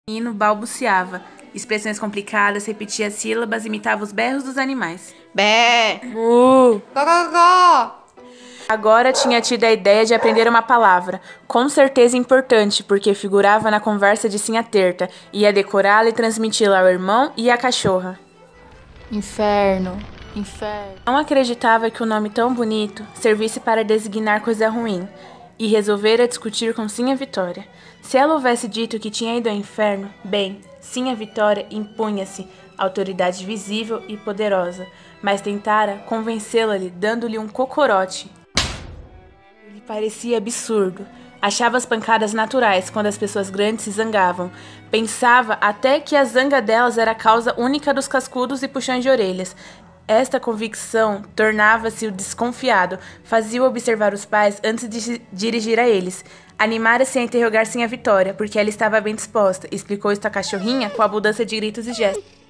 O menino balbuciava. Expressões complicadas, repetia sílabas, imitava os berros dos animais. Bé! Gogogó! Agora tinha tido a ideia de aprender uma palavra, com certeza importante, porque figurava na conversa de Sinha Terta. Ia decorá-la e transmiti-la ao irmão e à cachorra. Inferno, inferno. Não acreditava que um nome tão bonito servisse para designar coisa ruim, e resolvera discutir com Sinha Vitória. Se ela houvesse dito que tinha ido ao inferno, bem, Sinha Vitória impunha-se, autoridade visível e poderosa, mas tentara convencê-la-lhe dando-lhe um cocorote. Lhe parecia absurdo. Achava as pancadas naturais quando as pessoas grandes se zangavam. Pensava até que a zanga delas era a causa única dos cascudos e puxões de orelhas. Esta convicção tornava-se o desconfiado, fazia-o observar os pais antes de se dirigir a eles. Animara-se a interrogar Sinha Vitória, porque ela estava bem disposta, explicou isto à cachorrinha com abundância de gritos e gestos.